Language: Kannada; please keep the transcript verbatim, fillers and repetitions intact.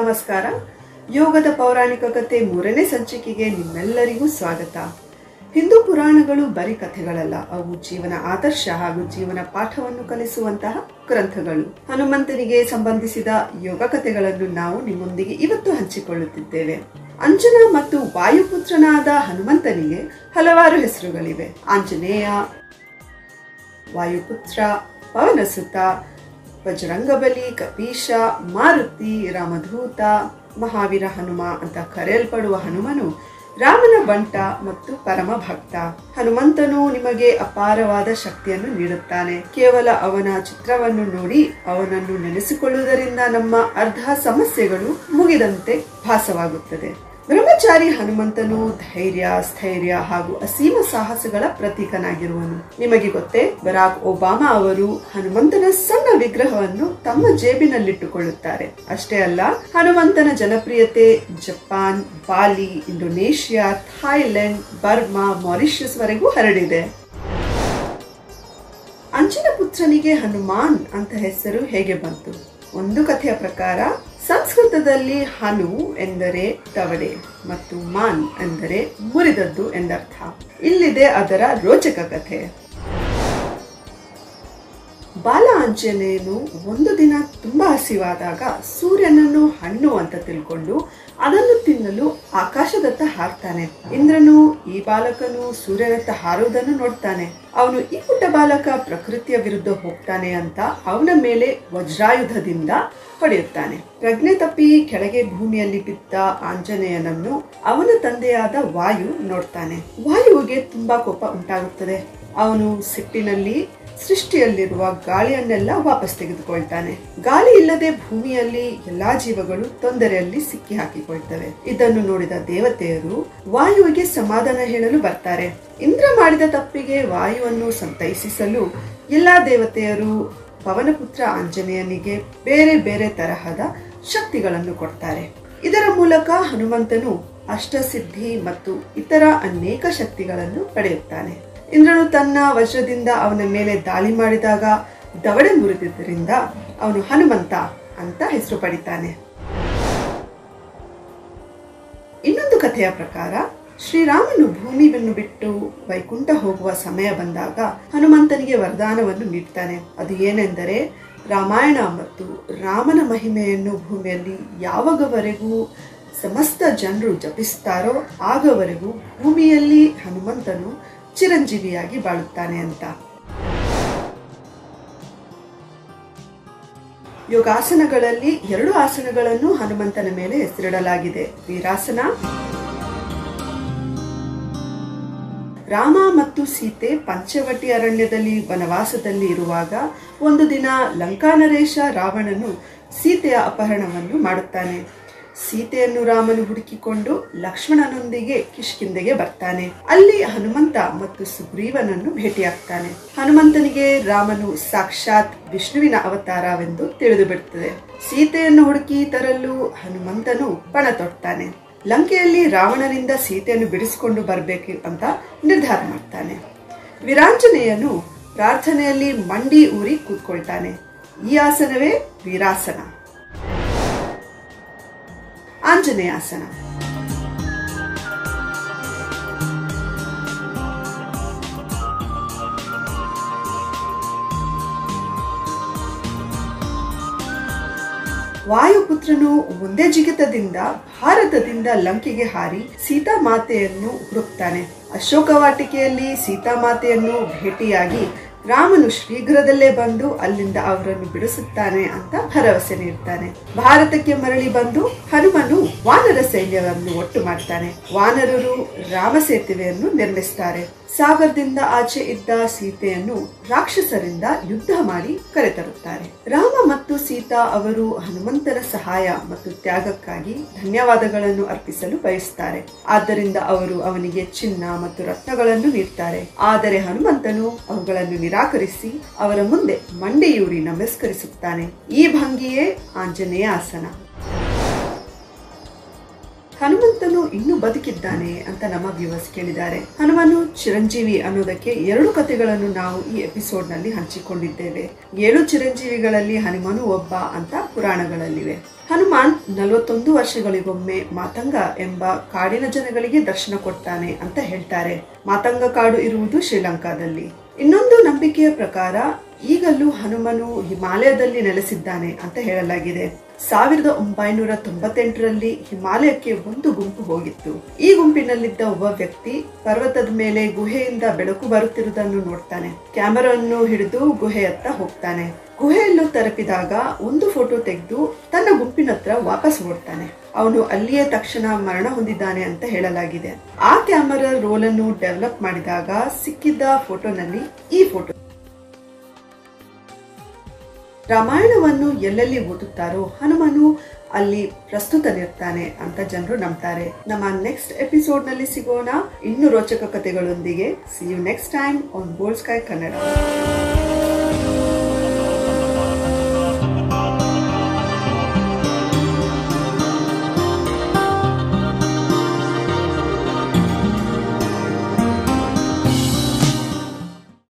ನಮಸ್ಕಾರ. ಯೋಗದ ಪೌರಾಣಿಕ ಕಥೆ ಮೂರನೇ ಸಂಚಿಕೆಗೆ ನಿಮ್ಮೆಲ್ಲರಿಗೂ ಸ್ವಾಗತ. ಹಿಂದೂ ಪುರಾಣಗಳು ಬರೀ ಕಥೆಗಳಲ್ಲ, ಅವು ಜೀವನ ಆದರ್ಶ ಹಾಗೂ ಜೀವನ ಪಾಠವನ್ನು ಕಲಿಸುವಂತಹ ಗ್ರಂಥಗಳು. ಹನುಮಂತನಿಗೆ ಸಂಬಂಧಿಸಿದ ಯೋಗ ಕಥೆಗಳನ್ನು ನಾವು ನಿಮ್ಮೊಂದಿಗೆ ಇವತ್ತು ಹಂಚಿಕೊಳ್ಳುತ್ತಿದ್ದೇವೆ. ಅಂಜನ ಮತ್ತು ವಾಯುಪುತ್ರನಾದ ಹನುಮಂತನಿಗೆ ಹಲವಾರು ಹೆಸರುಗಳಿವೆ. ಆಂಜನೇಯ, ವಾಯುಪುತ್ರ, ಪವನಸುತ, ಬಜರಂಗಬಲಿ, ಕಪೀಶ, ಮಾರುತಿ, ರಾಮಧೂತ, ಮಹಾವೀರ ಹನುಮ ಅಂತ ಕರೆಯಲ್ಪಡುವ ಹನುಮನು ರಾಮನ ಬಂಟ ಮತ್ತು ಪರಮ ಭಕ್ತ. ಹನುಮಂತನು ನಿಮಗೆ ಅಪಾರವಾದ ಶಕ್ತಿಯನ್ನು ನೀಡುತ್ತಾನೆ. ಕೇವಲ ಅವನ ಚಿತ್ರವನ್ನು ನೋಡಿ ಅವನನ್ನು ನೆನೆಸಿಕೊಳ್ಳುವುದರಿಂದ ನಮ್ಮ ಅರ್ಧ ಸಮಸ್ಯೆಗಳು ಮುಗಿದಂತೆ ಭಾಸವಾಗುತ್ತದೆ. ಬ್ರಹ್ಮಚಾರಿ ಹನುಮಂತನು ಧೈರ್ಯ, ಸ್ಥೈರ್ಯ ಹಾಗೂ ಅಸೀಮ ಸಾಹಸಗಳ ಪ್ರತೀಕನಾಗಿರುವನು. ನಿಮಗೆ ಗೊತ್ತೇ, ಬರಾಕ್ ಒಬಾಮಾ ಅವರು ಹನುಮಂತನ ಸಣ್ಣ ವಿಗ್ರಹವನ್ನು ತಮ್ಮ ಜೇಬಿನಲ್ಲಿಟ್ಟುಕೊಳ್ಳುತ್ತಾರೆ. ಅಷ್ಟೇ ಅಲ್ಲ, ಹನುಮಂತನ ಜನಪ್ರಿಯತೆ Japan, Bali, Indonesia, Thailand, Burma, Mauritius ವರೆಗೂ ಹರಡಿದೆ. ಅಂಜನ ಪುತ್ರನಿಗೆ ಹನುಮಾನ್ ಅಂತ ಹೆಸರು ಹೇಗೆ ಬಂತು? ಒಂದು ಕಥೆಯ ಪ್ರಕಾರ ಸಂಸ್ಕೃತದಲ್ಲಿ ಹನು ಎಂದರೆ ದವಡೆ ಮತ್ತು ಮಾನ್ ಎಂದರೆ ಮುರಿದದ್ದು ಎಂದರ್ಥ. ಇಲ್ಲಿದೆ ಅದರ ರೋಚಕ ಕಥೆ. ಬಾಲ ಆಂಜನೇಯನು ಒಂದು ದಿನ ತುಂಬಾ ಹಸಿವಾದಾಗ ಸೂರ್ಯನನ್ನು ಹಣ್ಣು ಅಂತ ತಿಳ್ಕೊಂಡು ಅದನ್ನು ತಿನ್ನಲು ಆಕಾಶದತ್ತ ಹಾರ್ತಾನೆ. ಇಂದ್ರನು ಈ ಬಾಲಕನು ಸೂರ್ಯನತ್ತ ಹಾರುವುದನ್ನು ನೋಡ್ತಾನೆ. ಅವನು ಈ ಪುಟ್ಟ ಬಾಲಕ ಪ್ರಕೃತಿಯ ವಿರುದ್ಧ ಹೋಗ್ತಾನೆ ಅಂತ ಅವನ ಮೇಲೆ ವಜ್ರಾಯುಧದಿಂದ ಹೊಡೆಯುತ್ತಾನೆ. ಪ್ರಜ್ಞೆ ತಪ್ಪಿ ಕೆಳಗೆ ಭೂಮಿಯಲ್ಲಿ ಬಿದ್ದ ಆಂಜನೇಯನನ್ನು ಅವನ ತಂದೆಯಾದ ವಾಯು ನೋಡ್ತಾನೆ. ವಾಯುವಿಗೆ ತುಂಬಾ ಕೋಪ ಉಂಟಾಗುತ್ತದೆ. ಅವನು ಸಿಟ್ಟಿನಲ್ಲಿ ಸೃಷ್ಟಿಯಲ್ಲಿರುವ ಗಾಳಿಯನ್ನೆಲ್ಲ ವಾಪಸ್ ತೆಗೆದುಕೊಳ್ತಾನೆ. ಗಾಳಿ ಇಲ್ಲದೆ ಭೂಮಿಯಲ್ಲಿ ಎಲ್ಲಾ ಜೀವಗಳು ತೊಂದರೆಯಲ್ಲಿ ಸಿಕ್ಕಿ ಹಾಕಿಕೊಳ್ತವೆ. ಇದನ್ನು ನೋಡಿದ ದೇವತೆಯರು ವಾಯುವಿಗೆ ಸಮಾಧಾನ ಹೇಳಲು ಬರ್ತಾರೆ. ಇಂದ್ರ ಮಾಡಿದ ತಪ್ಪಿಗೆ ವಾಯುವನ್ನು ಸಂತೈಸಿಸಲು ಎಲ್ಲಾ ದೇವತೆಯರು ಪವನಪುತ್ರ ಆಂಜನೇಯನಿಗೆ ಬೇರೆ ಬೇರೆ ತರಹದ ಶಕ್ತಿಗಳನ್ನು ಕೊಡ್ತಾರೆ. ಇದರ ಮೂಲಕ ಹನುಮಂತನು ಅಷ್ಟಸಿದ್ಧಿ ಮತ್ತು ಇತರ ಅನೇಕ ಶಕ್ತಿಗಳನ್ನು ಪಡೆಯುತ್ತಾನೆ. ಇಂದ್ರನು ತನ್ನ ವಜ್ರದಿಂದ ಅವನ ಮೇಲೆ ದಾಳಿ ಮಾಡಿದಾಗ ದವಡೆ ಮುರಿದಿದ್ದರಿಂದ ಅವನು ಹನುಮಂತ ಅಂತ ಹೆಸರು ಪಡಿತಾನೆ. ಇನ್ನೊಂದು ಕಥೆಯ ಪ್ರಕಾರ ಶ್ರೀರಾಮನು ಭೂಮಿಯನ್ನು ಬಿಟ್ಟು ವೈಕುಂಠ ಹೋಗುವ ಸಮಯ ಬಂದಾಗ ಹನುಮಂತನಿಗೆ ವರದಾನವನ್ನು ನೀಡ್ತಾನೆ. ಅದು ಏನೆಂದರೆ, ರಾಮಾಯಣ ಮತ್ತು ರಾಮನ ಮಹಿಮೆಯನ್ನು ಭೂಮಿಯಲ್ಲಿ ಯಾವಾಗವರೆಗೂ ಸಮಸ್ತ ಜನರು ಜಪಿಸ್ತಾರೋ ಆಗವರೆಗೂ ಭೂಮಿಯಲ್ಲಿ ಹನುಮಂತನು ಚಿರಂಜೀವಿಯಾಗಿ ಬಾಳುತ್ತಾನೆ ಅಂತ. ಯೋಗಾಸನಗಳಲ್ಲಿ ಎರಡು ಆಸನಗಳನ್ನು ಹನುಮಂತನ ಮೇಲೆ ಹೆಸರಿಡಲಾಗಿದೆ. ವೀರಾಸನ. ರಾಮ ಮತ್ತು ಸೀತೆ ಪಂಚವಟಿ ಅರಣ್ಯದಲ್ಲಿ ವನವಾಸದಲ್ಲಿ ಇರುವಾಗ ಒಂದು ದಿನ ಲಂಕಾನರೇಶ ರಾವಣನು ಸೀತೆಯ ಅಪಹರಣವನ್ನು ಮಾಡುತ್ತಾನೆ. ಸೀತೆಯನ್ನು ರಾಮನು ಹುಡುಕಿಕೊಂಡು ಲಕ್ಷ್ಮಣನೊಂದಿಗೆ ಕಿಷ್ಕಿಂಧೆಗೆ ಬರ್ತಾನೆ. ಅಲ್ಲಿ ಹನುಮಂತ ಮತ್ತು ಸುಗ್ರೀವನನ್ನು ಭೇಟಿಯಾಗ್ತಾನೆ. ಹನುಮಂತನಿಗೆ ರಾಮನು ಸಾಕ್ಷಾತ್ ವಿಷ್ಣುವಿನ ಅವತಾರವೆಂದು ತಿಳಿದು ಬಿಡುತ್ತದೆ. ಸೀತೆಯನ್ನು ಹುಡುಕಿ ತರಲು ಹನುಮಂತನು ಪಣ ತೊಡ್ತಾನೆ. ಲಂಕೆಯಲ್ಲಿ ರಾವಣನಿಂದ ಸೀತೆಯನ್ನು ಬಿಡಿಸಿಕೊಂಡು ಬರಬೇಕು ಅಂತ ನಿರ್ಧಾರ ಮಾಡ್ತಾನೆ. ವೀರಾಂಜನೇಯನು ಪ್ರಾರ್ಥನೆಯಲ್ಲಿ ಮಂಡಿ ಊರಿ ಕೂತ್ಕೊಳ್ತಾನೆ. ಈ ಆಸನವೇ ವೀರಾಸನ. ಆಂಜನೇಯಾಸನ. ವಾಯುಪುತ್ರನು ಒಂದೇ ಜಿಗಿತದಿಂದ ಭಾರತದಿಂದ ಲಂಕೆಗೆ ಹಾರಿ ಸೀತಾಮಾತೆಯನ್ನು ಹುಡುಕ್ತಾನೆ. ಅಶೋಕವಾಟಿಕೆಯಲ್ಲಿ ಸೀತಾಮಾತೆಯನ್ನು ಭೇಟಿಯಾಗಿ ರಾಮನು ಶೀಘ್ರದಲ್ಲೇ ಬಂದು ಅಲ್ಲಿಂದ ಅವರನ್ನು ಬಿಡಿಸುತ್ತಾನೆ ಅಂತ ಭರವಸೆ ನೀಡ್ತಾನೆ. ಭಾರತಕ್ಕೆ ಮರಳಿ ಬಂದು ಹನುಮನು ವಾನರ ಸೈನ್ಯವನ್ನು ಒಟ್ಟು ಮಾಡ್ತಾನೆ. ವಾನರರು ರಾಮ ಸೇತುವೆಯನ್ನು ನಿರ್ಮಿಸ್ತಾರೆ. ಸಾಗರದಿಂದ ಆಚೆ ಇದ್ದ ಸೀತೆಯನ್ನು ರಾಕ್ಷಸರಿಂದ ಯುದ್ಧ ಮಾಡಿ ಕರೆತರುತ್ತಾರೆ. ರಾಮ ಮತ್ತು ಸೀತಾ ಅವರು ಹನುಮಂತನ ಸಹಾಯ ಮತ್ತು ತ್ಯಾಗಕ್ಕಾಗಿ ಧನ್ಯವಾದಗಳನ್ನು ಅರ್ಪಿಸಲು ಬಯಸುತ್ತಾರೆ. ಆದ್ದರಿಂದ ಅವರು ಅವನಿಗೆ ಚಿನ್ನ ಮತ್ತು ರತ್ನಗಳನ್ನು ನೀಡ್ತಾರೆ. ಆದರೆ ಹನುಮಂತನು ಅವುಗಳನ್ನು ನಿರಾಕರಿಸಿ ಅವರ ಮುಂದೆ ಮಂಡಿಯೂರಿ ನಮಸ್ಕರಿಸುತ್ತಾನೆ. ಈ ಭಂಗಿಯೇ ಆಂಜನೇಯ ಆಸನ. ಹನುಮಂತನು ಇನ್ನೂ ಬದುಕಿದ್ದಾನೆ ಅಂತ ನಮ್ಮ ವ್ಯೂವರ್ಸ್ ಕೇಳಿದ್ದಾರೆ. ಹನುಮನು ಚಿರಂಜೀವಿ ಅನ್ನೋದಕ್ಕೆ ಎರಡು ಕಥೆಗಳನ್ನು ನಾವು ಈ ಎಪಿಸೋಡ್ ನಲ್ಲಿ ಹಂಚಿಕೊಂಡಿದ್ದೇವೆ. ಏಳು ಚಿರಂಜೀವಿಗಳಲ್ಲಿ ಹನುಮನು ಒಬ್ಬ ಅಂತ ಪುರಾಣಗಳಲ್ಲಿವೆ. ಹನುಮಾನ್ ನಲವತ್ತೊಂದು ವರ್ಷಗಳಿಗೊಮ್ಮೆ ಮಾತಂಗ ಎಂಬ ಕಾಡಿನ ಜನಗಳಿಗೆ ದರ್ಶನ ಕೊಡ್ತಾನೆ ಅಂತ ಹೇಳ್ತಾರೆ. ಮಾತಂಗ ಕಾಡು ಇರುವುದು ಶ್ರೀಲಂಕಾದಲ್ಲಿ. ಇನ್ನೊಂದು ನಂಬಿಕೆಯ ಪ್ರಕಾರ ಈಗಲೂ ಹನುಮನು ಹಿಮಾಲಯದಲ್ಲಿ ನೆಲೆಸಿದ್ದಾನೆ ಅಂತ ಹೇಳಲಾಗಿದೆ. ಸಾವಿರದ ಒಂಬೈನೂರ ತೊಂಬತ್ತೆಂಟರಲ್ಲಿ ಹಿಮಾಲಯಕ್ಕೆ ಒಂದು ಗುಂಪು ಹೋಗಿತ್ತು. ಈ ಗುಂಪಿನಲ್ಲಿದ್ದ ಒಬ್ಬ ವ್ಯಕ್ತಿ ಪರ್ವತದ ಮೇಲೆ ಗುಹೆಯಿಂದ ಬೆಳಕು ಬರುತ್ತಿರುವುದನ್ನು ನೋಡ್ತಾನೆ. ಕ್ಯಾಮೆರಾವನ್ನು ಹಿಡಿದು ಗುಹೆಯತ್ತ ಹೋಗ್ತಾನೆ. ಗುಹೆಯಲ್ಲೂ ತಲುಪಿದಾಗ ಒಂದು ಫೋಟೋ ತೆಗೆದು ತನ್ನ ಗುಂಪಿನ ಹತ್ರ ವಾಪಸ್ ಓಡ್ತಾನೆ. ಅವನು ಅಲ್ಲಿಯೇ ತಕ್ಷಣ ಮರಣ ಹೊಂದಿದ್ದಾನೆ ಅಂತ ಹೇಳಲಾಗಿದೆ. ಆ ಕ್ಯಾಮೆರಾ ರೋಲ್ ಅನ್ನು ಡೆವಲಪ್ ಮಾಡಿದಾಗ ಸಿಕ್ಕಿದ್ದ ಫೋಟೋನಲ್ಲಿ ಈ ಫೋಟೋ. ರಾಮಾಯಣವನ್ನು ಎಲ್ಲೆಲ್ಲಿ ಓದುತ್ತಾರೋ ಹನುಮನು ಅಲ್ಲಿ ಪ್ರಸ್ತುತನಿರ್ತಾನೆ ಅಂತ ಜನರು ನಂಬ್ತಾರೆ. ನಮ್ಮ ನೆಕ್ಸ್ಟ್ ಎಪಿಸೋಡ್ ನಲ್ಲಿ ಸಿಗೋಣ ಇನ್ನು ರೋಚಕ ಕಥೆಗಳೊಂದಿಗೆ. See you next time on bold sky Kannada.